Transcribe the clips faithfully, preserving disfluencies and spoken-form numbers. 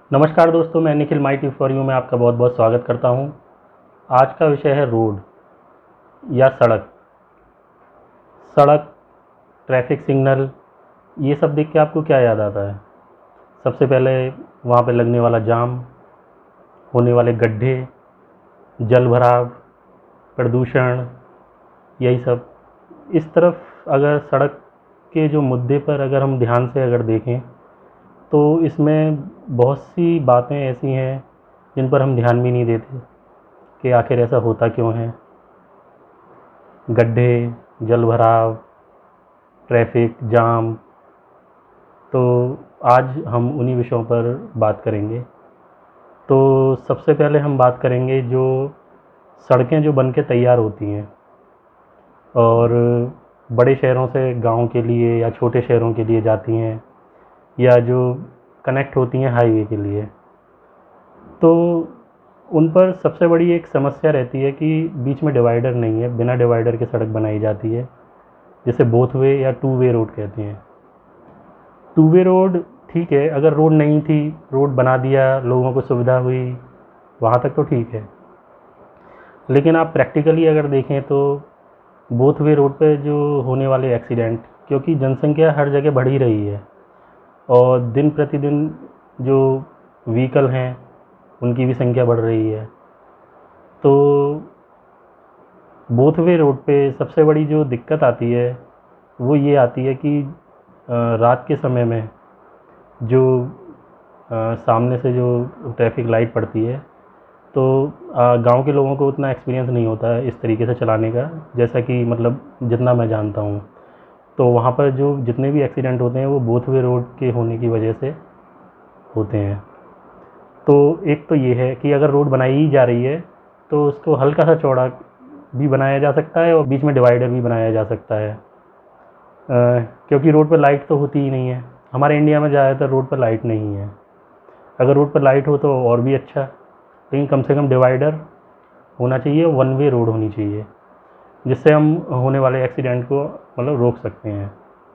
नमस्कार दोस्तों, मैं Nikhil my tea for you में आपका बहुत बहुत स्वागत करता हूं। आज का विषय है रोड या सड़क। सड़क, ट्रैफिक सिग्नल, ये सब देख के आपको क्या याद आता है? सबसे पहले वहाँ पे लगने वाला जाम, होने वाले गड्ढे, जल भराव, प्रदूषण, यही सब। इस तरफ अगर सड़क के जो मुद्दे पर अगर हम ध्यान से अगर देखें तो इसमें बहुत सी बातें ऐसी हैं जिन पर हम ध्यान भी नहीं देते कि आखिर ऐसा होता क्यों है। गड्ढे, जल भराव, ट्रैफिक जाम, तो आज हम उन्हीं विषयों पर बात करेंगे। तो सबसे पहले हम बात करेंगे जो सड़कें जो बन के तैयार होती हैं और बड़े शहरों से गांव के लिए या छोटे शहरों के लिए जाती हैं या जो कनेक्ट होती हैं हाईवे के लिए, तो उन पर सबसे बड़ी एक समस्या रहती है कि बीच में डिवाइडर नहीं है। बिना डिवाइडर के सड़क बनाई जाती है, जिसे बोथ वे या टू वे रोड कहते हैं। टू वे रोड ठीक है, अगर रोड नहीं थी, रोड बना दिया, लोगों को सुविधा हुई, वहाँ तक तो ठीक है। लेकिन आप प्रैक्टिकली अगर देखें तो बोथ वे रोड पे जो होने वाले एक्सीडेंट, क्योंकि जनसंख्या हर जगह बढ़ ही रही है और दिन प्रतिदिन जो व्हीकल हैं उनकी भी संख्या बढ़ रही है, तो बोथ वे रोड पे सबसे बड़ी जो दिक्कत आती है वो ये आती है कि रात के समय में जो सामने से जो ट्रैफिक लाइट पड़ती है, तो गांव के लोगों को उतना एक्सपीरियंस नहीं होता है इस तरीके से चलाने का, जैसा कि मतलब जितना मैं जानता हूँ। तो वहाँ पर जो जितने भी एक्सीडेंट होते हैं वो बोथ वे रोड के होने की वजह से होते हैं। तो एक तो ये है कि अगर रोड बनाई ही जा रही है तो उसको हल्का सा चौड़ा भी बनाया जा सकता है और बीच में डिवाइडर भी बनाया जा सकता है, आ, क्योंकि रोड पर लाइट तो होती ही नहीं है। हमारे इंडिया में ज़्यादातर रोड पर लाइट नहीं है। अगर रोड पर लाइट हो तो और भी अच्छा, लेकिन कम से कम डिवाइडर होना चाहिए, वन वे रोड होनी चाहिए, जिससे हम होने वाले एक्सीडेंट को मतलब रोक सकते हैं।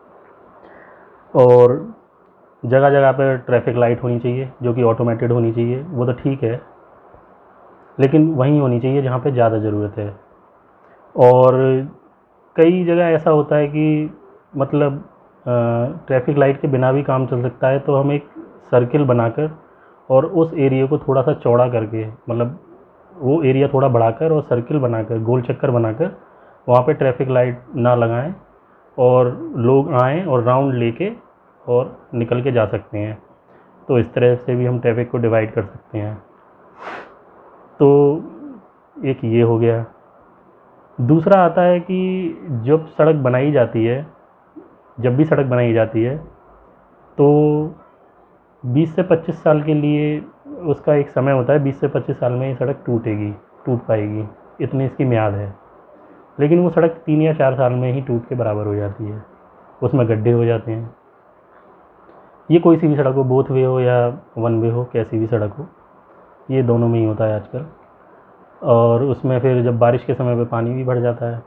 और जगह जगह पर ट्रैफिक लाइट होनी चाहिए जो कि ऑटोमेटेड होनी चाहिए, वो तो ठीक है, लेकिन वहीं होनी चाहिए जहाँ पे ज़्यादा ज़रूरत है। और कई जगह ऐसा होता है कि मतलब ट्रैफिक लाइट के बिना भी काम चल सकता है, तो हम एक सर्किल बनाकर और उस एरिया को थोड़ा सा चौड़ा करके, मतलब वो एरिया थोड़ा बढ़ाकर और सर्किल बनाकर, गोल चक्कर बनाकर वहाँ पे ट्रैफिक लाइट ना लगाएं और लोग आएँ और राउंड लेके और निकल के जा सकते हैं। तो इस तरह से भी हम ट्रैफिक को डिवाइड कर सकते हैं। तो एक ये हो गया। दूसरा आता है कि जब सड़क बनाई जाती है, जब भी सड़क बनाई जाती है तो बीस से पच्चीस साल के लिए उसका एक समय होता है। बीस से पच्चीस साल में ये सड़क टूटेगी, टूट पाएगी, इतनी इसकी म्याद है। लेकिन वो सड़क तीन या चार साल में ही टूट के बराबर हो जाती है, उसमें गड्ढे हो जाते हैं। ये कोई सी भी सड़क हो, बोथ वे हो या वन वे हो, कैसी भी सड़क हो, ये दोनों में ही होता है आजकल। और उसमें फिर जब बारिश के समय पे पानी भी भर जाता है,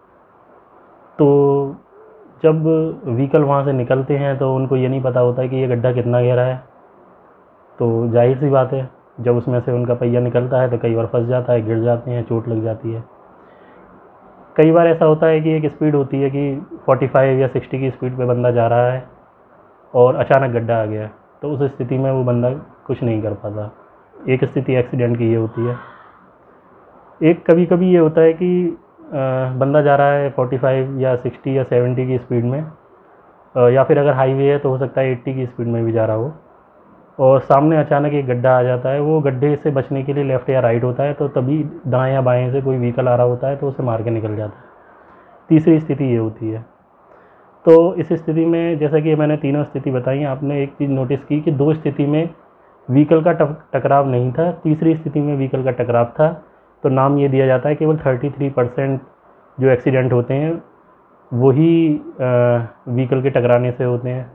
तो जब व्हीकल वहाँ से निकलते हैं तो उनको ये नहीं पता होता है कि ये गड्ढा कितना गहरा है। तो जाहिर सी बात है, जब उसमें से उनका पहिया निकलता है तो कई बार फंस जाता है, गिर जाते हैं, चोट लग जाती है। कई बार ऐसा होता है कि एक स्पीड होती है कि पैंतालीस या साठ की स्पीड पे बंदा जा रहा है और अचानक गड्ढा आ गया, तो उस स्थिति में वो बंदा कुछ नहीं कर पाता। एक स्थिति एक्सीडेंट की ये होती है। एक कभी कभी ये होता है कि बंदा जा रहा है पैंतालीस या साठ या सत्तर की स्पीड में, या फिर अगर हाईवे है तो हो सकता है अस्सी की स्पीड में भी जा रहा हो, और सामने अचानक एक गड्ढा आ जाता है। वो गड्ढे से बचने के लिए लेफ़्ट या राइट होता है, तो तभी दाएं या बाएं से कोई व्हीकल आ रहा होता है तो उसे मार के निकल जाता है। तीसरी स्थिति ये होती है। तो इस स्थिति में, जैसा कि मैंने तीनों स्थिति बताई, आपने एक चीज़ नोटिस की कि दो स्थिति में व्हीकल का टकराव नहीं था, तीसरी स्थिति में व्हीकल का टकराव था। तो नाम ये दिया जाता है केवल तैंतीस परसेंट जो एक्सीडेंट होते हैं वही व्हीकल के टकराने से होते हैं।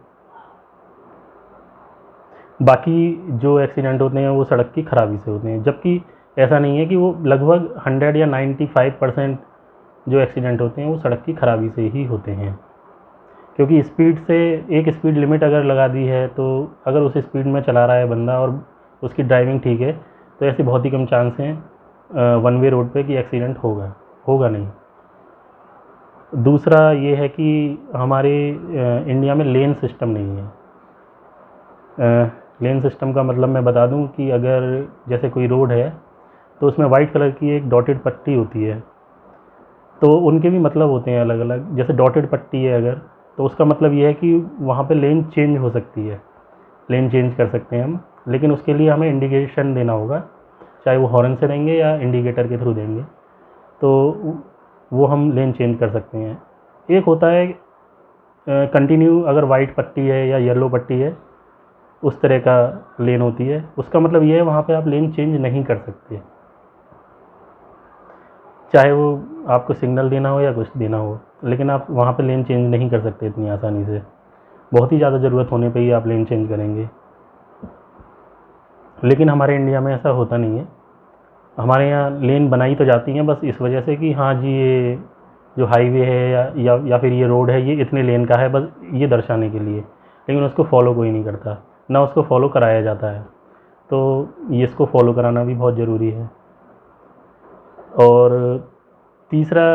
बाकी जो एक्सीडेंट होते हैं वो सड़क की खराबी से होते हैं। जबकि ऐसा नहीं है कि वो लगभग सौ या पचानवे परसेंट जो एक्सीडेंट होते हैं वो सड़क की खराबी से ही होते हैं। क्योंकि स्पीड से, एक स्पीड लिमिट अगर लगा दी है तो अगर उस स्पीड में चला रहा है बंदा और उसकी ड्राइविंग ठीक है, तो ऐसे बहुत ही कम चांस हैं वन वे रोड पे कि एक्सीडेंट होगा होगा नहीं। दूसरा ये है कि हमारे इंडिया में लेन सिस्टम नहीं है। लेन सिस्टम का मतलब मैं बता दूं कि अगर जैसे कोई रोड है तो उसमें वाइट कलर की एक डॉटेड पट्टी होती है, तो उनके भी मतलब होते हैं अलग अलग। जैसे डॉटेड पट्टी है अगर, तो उसका मतलब ये है कि वहाँ पे लेन चेंज हो सकती है, लेन चेंज कर सकते हैं हम, लेकिन उसके लिए हमें इंडिकेशन देना होगा, चाहे वो हॉर्न से देंगे या इंडिकेटर के थ्रू देंगे, तो वो हम लेन चेंज कर सकते हैं। एक होता है कंटिन्यू, अगर वाइट पट्टी है या येलो पट्टी है उस तरह का लेन होती है, उसका मतलब ये है वहाँ पे आप लेन चेंज नहीं कर सकते, चाहे वो आपको सिग्नल देना हो या कुछ देना हो, लेकिन आप वहाँ पे लेन चेंज नहीं कर सकते इतनी आसानी से। बहुत ही ज़्यादा ज़रूरत होने पे ही आप लेन चेंज करेंगे, लेकिन हमारे इंडिया में ऐसा होता नहीं है। हमारे यहाँ लेन बनाई तो जाती हैं बस इस वजह से कि हाँ जी ये जो हाईवे है या या या फिर ये रोड है ये इतने लेन का है, बस ये दर्शाने के लिए, लेकिन उसको फॉलो कोई नहीं करता, ना उसको फॉलो कराया जाता है। तो ये इसको फॉलो कराना भी बहुत ज़रूरी है। और तीसरा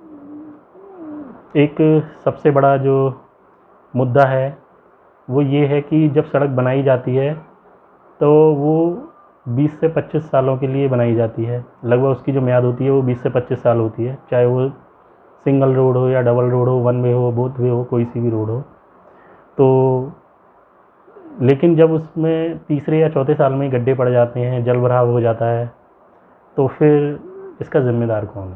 एक सबसे बड़ा जो मुद्दा है वो ये है कि जब सड़क बनाई जाती है तो वो बीस से पच्चीस सालों के लिए बनाई जाती है, लगभग उसकी जो म्याद होती है वो बीस से पच्चीस साल होती है, चाहे वो सिंगल रोड हो या डबल रोड हो, वन वे हो, बोथ वे हो, कोई सी भी रोड हो। तो लेकिन जब उसमें तीसरे या चौथे साल में गड्ढे पड़ जाते हैं, जल भराव हो जाता है, तो फिर इसका ज़िम्मेदार कौन है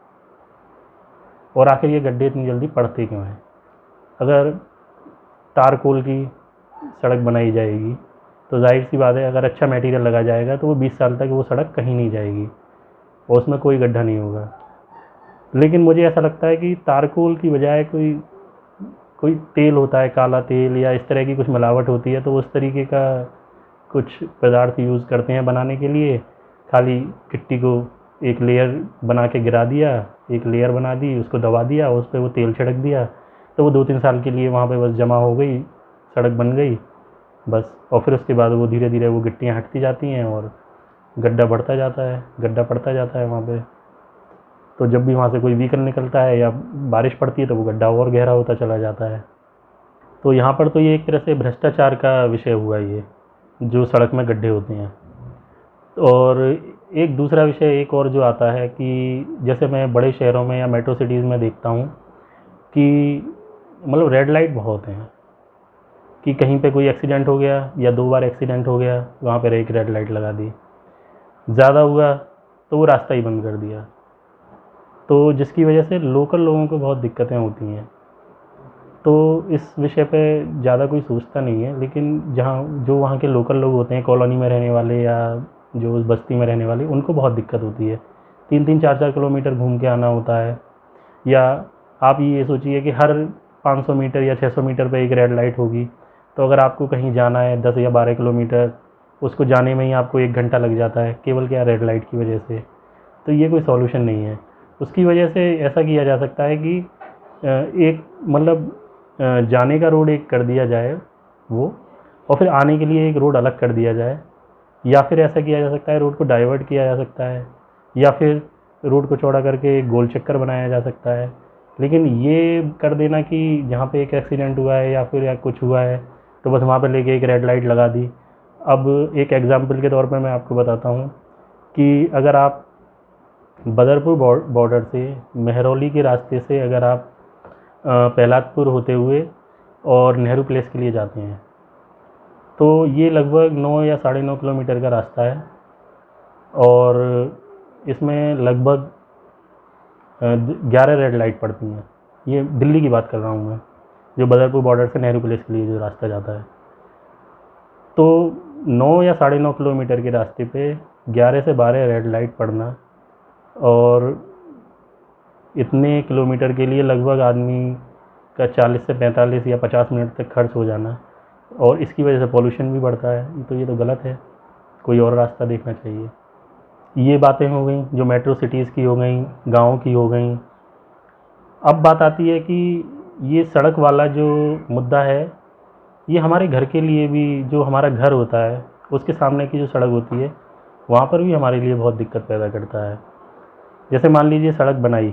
और आखिर ये गड्ढे इतनी जल्दी पड़ते क्यों हैं? अगर तारकोल की सड़क बनाई जाएगी तो जाहिर सी बात है अगर अच्छा मटेरियल लगा जाएगा तो वो बीस साल तक वो सड़क कहीं नहीं जाएगी और उसमें कोई गड्ढा नहीं होगा। लेकिन मुझे ऐसा लगता है कि तारकोल की बजाय कोई कोई तेल होता है, काला तेल या इस तरह की कुछ मिलावट होती है, तो उस तरीके का कुछ पदार्थ यूज़ करते हैं बनाने के लिए। खाली गिट्टी को एक लेयर बना के गिरा दिया, एक लेयर बना दी, उसको दबा दिया, उस पर वो तेल छिड़क दिया, तो वो दो तीन साल के लिए वहाँ पे बस जमा हो गई, सड़क बन गई बस। और फिर उसके बाद वो धीरे धीरे वो गिट्टियाँ हटती जाती हैं और गड्ढा बढ़ता जाता है, गड्ढा पड़ता जाता है वहाँ पे। तो जब भी वहाँ से कोई व्हीकल निकलता है या बारिश पड़ती है तो वो गड्ढा और गहरा होता चला जाता है। तो यहाँ पर तो ये एक तरह से भ्रष्टाचार का विषय हुआ, ये जो सड़क में गड्ढे होते हैं। और एक दूसरा विषय एक और जो आता है कि जैसे मैं बड़े शहरों में या मेट्रो सिटीज़ में देखता हूँ कि मतलब रेड लाइट बहुत हैं, कि कहीं पे कोई एक्सीडेंट हो गया या दो बार एक्सीडेंट हो गया, वहाँ पर एक रेड लाइट लगा दी, ज़्यादा हुआ तो वो रास्ता ही बंद कर दिया, तो जिसकी वजह से लोकल लोगों को बहुत दिक्कतें होती हैं। तो इस विषय पे ज़्यादा कोई सोचता नहीं है, लेकिन जहाँ जो वहाँ के लोकल लोग होते हैं, कॉलोनी में रहने वाले या जो उस बस्ती में रहने वाले, उनको बहुत दिक्कत होती है। तीन तीन चार चार किलोमीटर घूम के आना होता है, या आप ये सोचिए कि हर पाँच सौ मीटर या छह सौ मीटर पे एक रेड लाइट होगी, तो अगर आपको कहीं जाना है दस या बारह किलोमीटर, उसको जाने में ही आपको एक घंटा लग जाता है, केवल क्या रेड लाइट की वजह से। तो ये कोई सॉल्यूशन नहीं है। उसकी वजह से ऐसा किया जा सकता है कि एक मतलब जाने का रोड एक कर दिया जाए वो, और फिर आने के लिए एक रोड अलग कर दिया जाए, या फिर ऐसा किया जा सकता है रोड को डाइवर्ट किया जा सकता है, या फिर रोड को चौड़ा करके एक गोल चक्कर बनाया जा सकता है। लेकिन ये कर देना कि जहाँ पे एक एक्सीडेंट हुआ है या फिर या कुछ हुआ है तो बस वहाँ पर लेके एक रेड लाइट लगा दी। अब एक एग्ज़ाम्पल के तौर पे मैं आपको बताता हूँ कि अगर आप बदरपुर बॉर्डर से मेहरौली के रास्ते से अगर आप पहलादपुर होते हुए और नेहरू प्लेस के लिए जाते हैं, तो ये लगभग नौ या साढ़े नौ किलोमीटर का रास्ता है, और इसमें लगभग ग्यारह रेड लाइट पड़ती हैं। ये दिल्ली की बात कर रहा हूँ मैं, जो बदरपुर बॉर्डर से नेहरू प्लेस के लिए जो रास्ता जाता है। तो नौ या साढ़े नौ किलोमीटर के रास्ते पे ग्यारह से बारह रेड लाइट पड़ना, और इतने किलोमीटर के लिए लगभग आदमी का चालीस से पैंतालीस या पचास मिनट तक खर्च हो जाना, और इसकी वजह से पॉल्यूशन भी बढ़ता है। तो ये तो गलत है, कोई और रास्ता देखना चाहिए। ये बातें हो गई जो मेट्रो सिटीज़ की हो गई, गाँव की हो गई। अब बात आती है कि ये सड़क वाला जो मुद्दा है, ये हमारे घर के लिए भी, जो हमारा घर होता है उसके सामने की जो सड़क होती है वहाँ पर भी हमारे लिए बहुत दिक्कत पैदा करता है। जैसे मान लीजिए सड़क बनाई,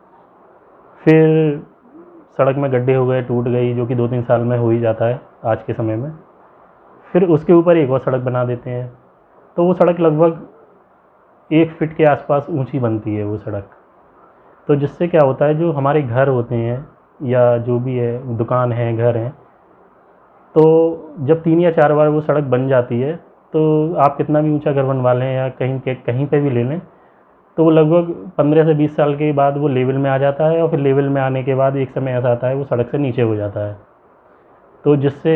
फिर सड़क में गड्ढे हो गए, टूट गई, जो कि दो तीन साल में हो ही जाता है आज के समय में। फिर उसके ऊपर एक और सड़क बना देते हैं, तो वो सड़क लगभग एक फिट के आसपास ऊंची बनती है वो सड़क। तो जिससे क्या होता है, जो हमारे घर होते हैं या जो भी है, दुकान है, घर हैं, तो जब तीन या चार बार वो सड़क बन जाती है, तो आप कितना भी ऊंचा घर बनवा लें या कहीं के कहीं पे भी ले लें, तो वो लगभग पंद्रह से बीस साल के बाद वो लेवल में आ जाता है, और फिर लेवल में आने के बाद एक समय ऐसा आता है वो सड़क से नीचे हो जाता है। तो जिससे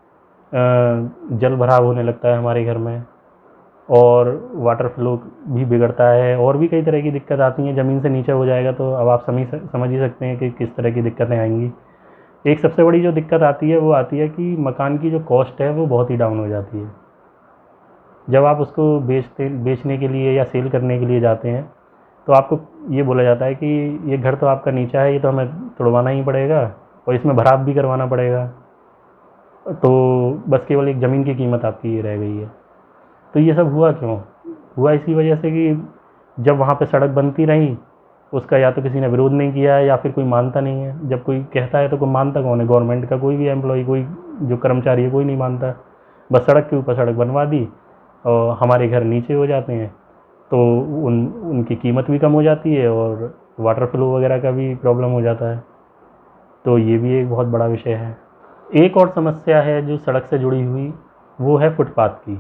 जल भराव होने लगता है हमारे घर में, और वाटर फ्लो भी बिगड़ता है, और भी कई तरह की दिक्कत आती हैं। ज़मीन से नीचे हो जाएगा तो अब आप समझ समझ ही सकते हैं कि किस तरह की दिक्कतें आएंगी। एक सबसे बड़ी जो दिक्कत आती है वो आती है कि मकान की जो कॉस्ट है वो बहुत ही डाउन हो जाती है। जब आप उसको बेचते बेचने के लिए या सेल करने के लिए जाते हैं, तो आपको ये बोला जाता है कि ये घर तो आपका नीचा है, ये तो हमें तुड़वाना ही पड़ेगा और इसमें भराव भी करवाना पड़ेगा। तो बस केवल एक ज़मीन की कीमत आपकी ये रह गई है। तो ये सब हुआ क्यों? हुआ इसी वजह से कि जब वहाँ पे सड़क बनती रही, उसका या तो किसी ने विरोध नहीं किया है या फिर कोई मानता नहीं है। जब कोई कहता है तो कोई मानता कौन है? गवर्नमेंट का कोई भी एम्प्लॉय, कोई जो कर्मचारी है, कोई नहीं मानता। बस सड़क के ऊपर सड़क बनवा दी और हमारे घर नीचे हो जाते हैं, तो उन उनकी कीमत भी कम हो जाती है और वाटर फ्लो वगैरह का भी प्रॉब्लम हो जाता है। तो ये भी एक बहुत बड़ा विषय है। एक और समस्या है जो सड़क से जुड़ी हुई, वो है फुटपाथ की।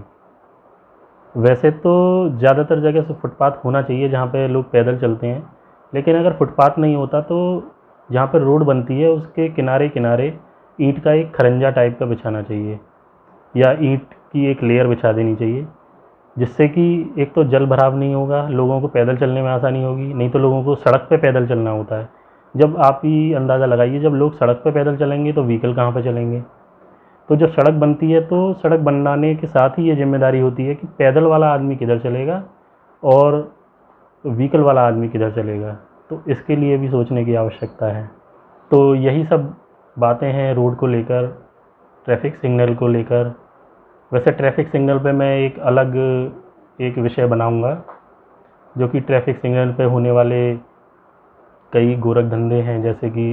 वैसे तो ज़्यादातर जगह से फुटपाथ होना चाहिए जहाँ पे लोग पैदल चलते हैं, लेकिन अगर फुटपाथ नहीं होता तो जहाँ पर रोड बनती है उसके किनारे किनारे ईंट का एक खरंजा टाइप का बिछाना चाहिए, या ईंट की एक लेयर बिछा देनी चाहिए, जिससे कि एक तो जल भराव नहीं होगा, लोगों को पैदल चलने में आसानी होगी। नहीं तो लोगों को सड़क पे पैदल चलना होता है। जब आप ही अंदाज़ा लगाइए, जब लोग सड़क पे पैदल चलेंगे तो व्हीकल कहाँ पे चलेंगे? तो जब सड़क बनती है तो सड़क बनाने के साथ ही ये जिम्मेदारी होती है कि पैदल वाला आदमी किधर चलेगा और व्हीकल वाला आदमी किधर चलेगा। तो इसके लिए भी सोचने की आवश्यकता है। तो यही सब बातें हैं रोड को लेकर, ट्रैफिक सिग्नल को लेकर। वैसे ट्रैफिक सिग्नल पे मैं एक अलग एक विषय बनाऊंगा, जो कि ट्रैफिक सिग्नल पे होने वाले कई गोरख धंधे हैं, जैसे कि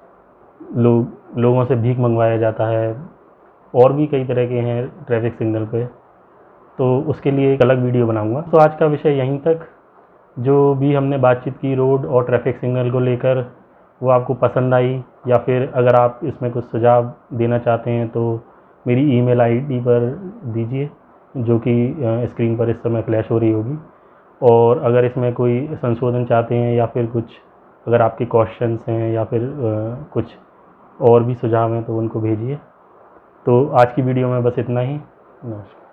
लोग लोगों से भीख मंगवाया जाता है, और भी कई तरह के हैं ट्रैफिक सिग्नल पे। तो उसके लिए एक अलग वीडियो बनाऊंगा। तो आज का विषय यहीं तक। जो भी हमने बातचीत की रोड और ट्रैफिक सिग्नल को लेकर, वो आपको पसंद आई, या फिर अगर आप इसमें कुछ सुझाव देना चाहते हैं तो मेरी ईमेल आईडी पर दीजिए, जो कि स्क्रीन पर इस समय फ्लैश हो रही होगी। और अगर इसमें कोई संशोधन चाहते हैं या फिर कुछ अगर आपके क्वेश्चंस हैं या फिर कुछ और भी सुझाव हैं तो उनको भेजिए। तो आज की वीडियो में बस इतना ही। नमस्कार।